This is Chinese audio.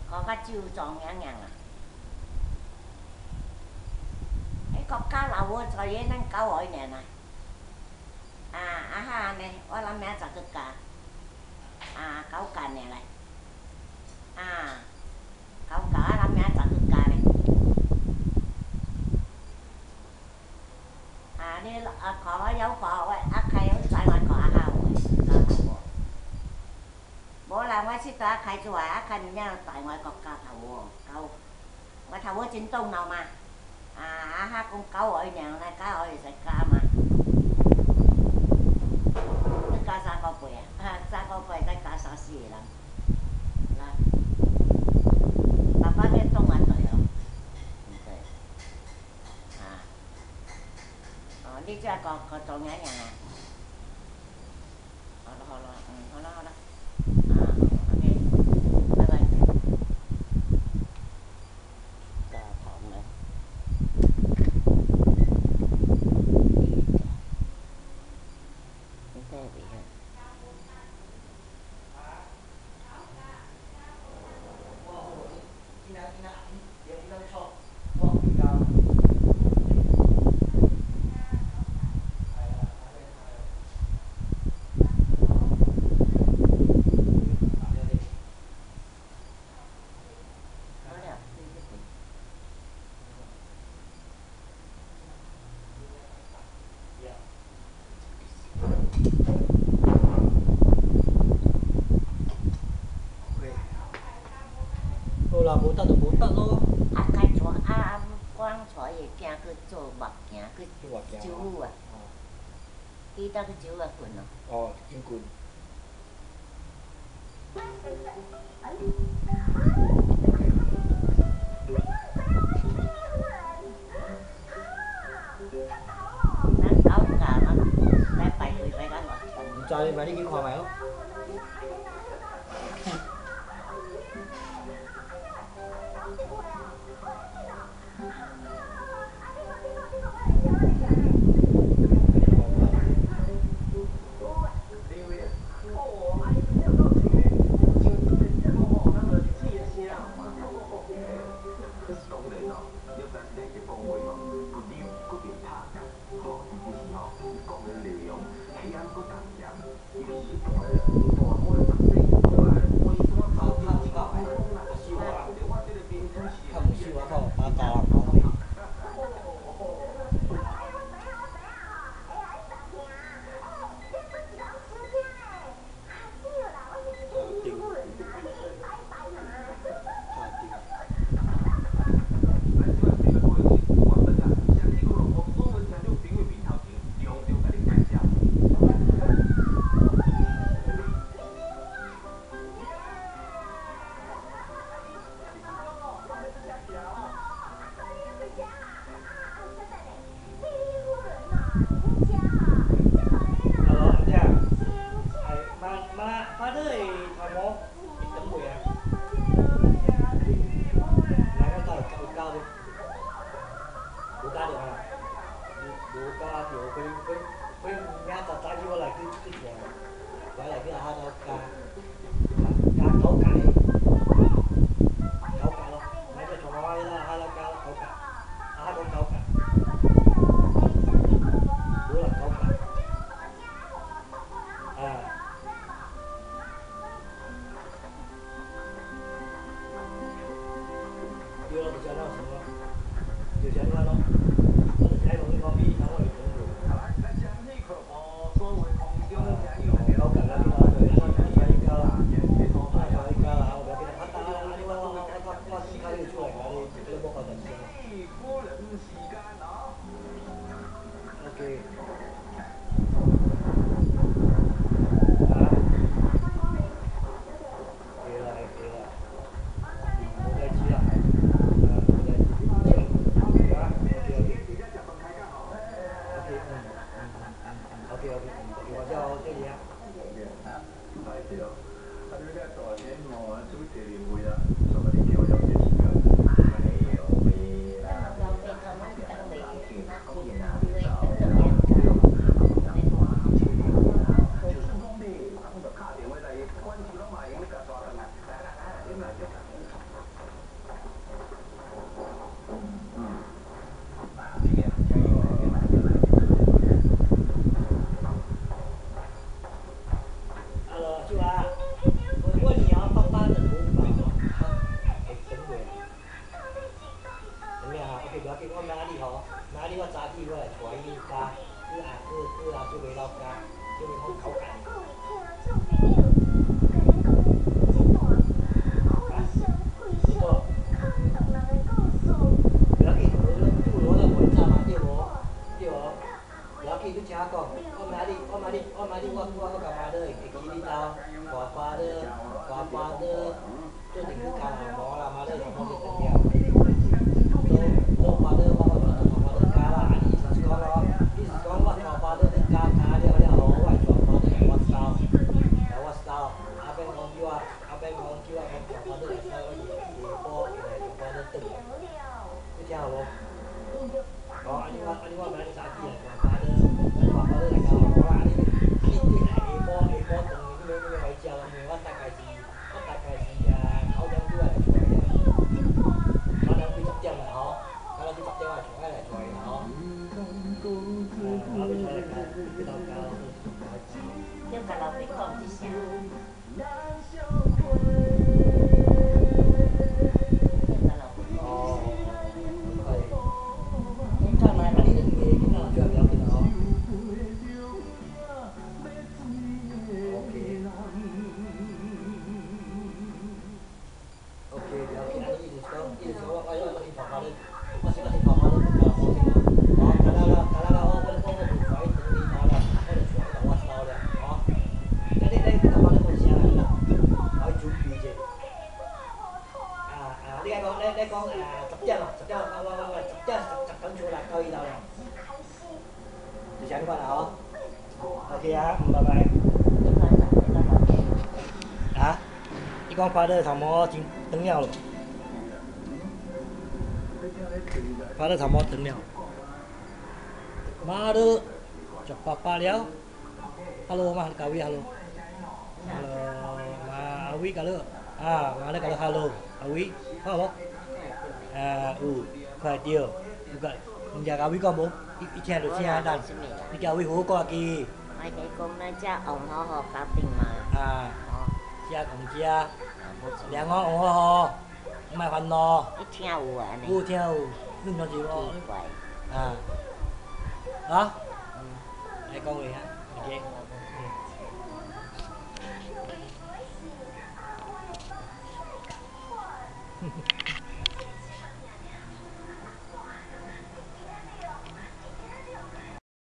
個個酒狀樣樣啊！喺國家樓喎，在嘢能900年啊！啊哈呢，我諗名就個價9年嚟9我諗名就個價咧你講有講喂，開好在外講下喎，冇啦，我識得開做開人家在外國家頭喎，我頭我真東鬧嘛，哈講900年咧，900食家嘛，你加3個倍3個倍再加34啦，啦，爸爸你東啊對哦，唔對，你即係個做咩人啊？好啦，OK，拜拜。加糖咧，你睇下邊冇得就冇得咯。 開錯光彩嘅驚去做目鏡去酒啊，記得去酒啊罐咯。 哦，煙罐。 咱搞價啦，來排隊排緊落。 唔制你咪呢幾塊咪咯。 你听好无？哦，安尼我明仔日早起来，看花的来搞，我啦，你下晡饭，你要来食，因为我大概是9点拄来出来了，可能几10点啦吼，可能几10点我来出来啦吼。我要出来搞，去头搞， 你甲老爸讲一声，你甲老爸讲哦， 一声。 可以。你看来，你2个囡仔就要了紧吼。OK，了解，安尼意思讲，我去头发咧，我去头发咧，不搞好先咯。哦，干了，我就出来整理好了，我就出来把我收了，吼。你头发咧做啥啦？我准备者。你讲10点啊，10点，我10点10分出来到伊头了。就这样款啦吼。OK 啊，拜拜。啊？你讲花的头毛真长了咯？花的头毛长了。妈的，叫爸爸了。Hello 嘛，各位 hello。Hello， 嘛阿伟个了，嘛咧个了 hello， 阿伟，好无？有，快对，有个，人家阿伟讲无，伊听着声咱，你叫阿伟好好挂机。 我哋讲咱只红好好搞定嘛。 食公食，两个红好好，莫烦恼。 你听有啊？ 有听有，你讲是无？ 奇怪。 来讲话啊，OK。